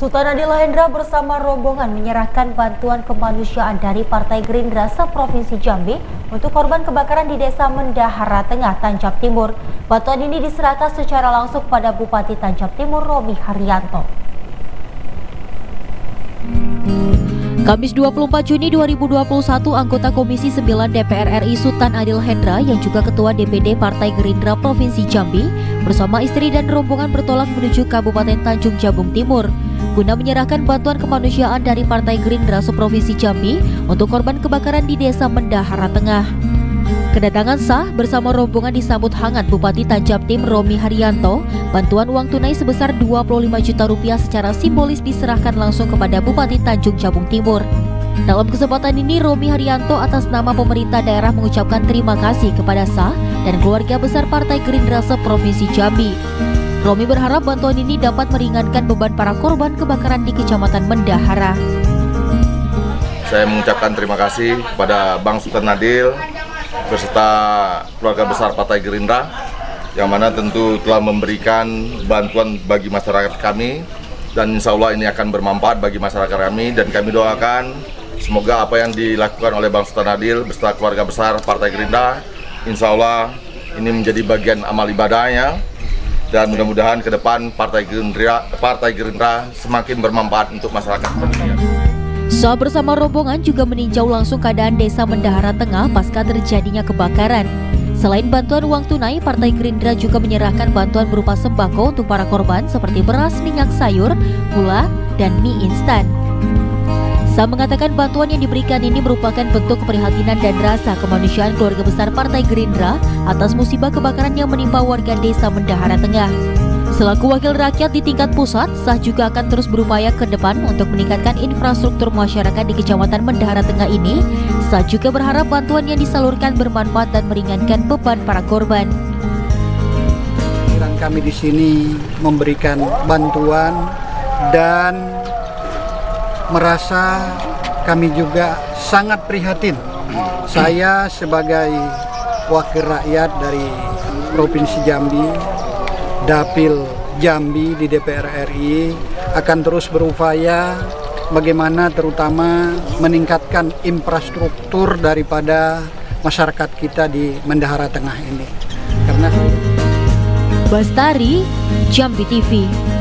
Sultan Adil Hendra bersama rombongan menyerahkan bantuan kemanusiaan dari Partai Gerindra se-Provinsi Jambi untuk korban kebakaran di Desa Mendahara Tengah, Tanjab Timur. Bantuan ini diserahkan secara langsung pada Bupati Tanjab Timur, Romi Haryanto. Kamis 24 Juni 2021, anggota Komisi 9 DPR RI Sultan Adil Hendra yang juga Ketua DPD Partai Gerindra Provinsi Jambi bersama istri dan rombongan bertolak menuju Kabupaten Tanjung Jabung Timur guna menyerahkan bantuan kemanusiaan dari Partai Gerindra se-Provinsi Jambi untuk korban kebakaran di Desa Mendahara Tengah. Kedatangan sah bersama rombongan disambut hangat Bupati Tanjab Timur Romi Haryanto. Bantuan uang tunai sebesar 25 juta rupiah secara simbolis diserahkan langsung kepada Bupati Tanjung Jabung Timur. Dalam kesempatan ini, Romi Haryanto atas nama pemerintah daerah mengucapkan terima kasih kepada sah dan keluarga besar Partai Gerindra se-Provinsi Jambi. Romi berharap bantuan ini dapat meringankan beban para korban kebakaran di Kecamatan Mendahara. Saya mengucapkan terima kasih kepada Bang Sultan Adil beserta keluarga besar Partai Gerindra yang mana tentu telah memberikan bantuan bagi masyarakat kami, dan insya Allah ini akan bermanfaat bagi masyarakat kami, dan kami doakan semoga apa yang dilakukan oleh Bang Sultan Adil beserta keluarga besar Partai Gerindra insya Allah ini menjadi bagian amal ibadahnya, dan mudah-mudahan ke depan Partai Gerindra semakin bermanfaat untuk masyarakat Indonesia. Sah bersama rombongan juga meninjau langsung keadaan Desa Mendahara Tengah pasca terjadinya kebakaran. Selain bantuan uang tunai, Partai Gerindra juga menyerahkan bantuan berupa sembako untuk para korban seperti beras, minyak sayur, gula, dan mie instan. Sah mengatakan bantuan yang diberikan ini merupakan bentuk keprihatinan dan rasa kemanusiaan keluarga besar Partai Gerindra atas musibah kebakaran yang menimpa warga Desa Mendahara Tengah. Selaku wakil rakyat di tingkat pusat, Sah juga akan terus berupaya ke depan untuk meningkatkan infrastruktur masyarakat di Kecamatan Mendahara Tengah ini. Sah juga berharap bantuan yang disalurkan bermanfaat dan meringankan beban para korban. Kami di sini memberikan bantuan dan merasa kami juga sangat prihatin. Saya sebagai wakil rakyat dari Provinsi Jambi, Dapil Jambi di DPR RI akan terus berupaya bagaimana terutama meningkatkan infrastruktur daripada masyarakat kita di Mendahara Tengah ini. Karena Bastari, Jambi TV.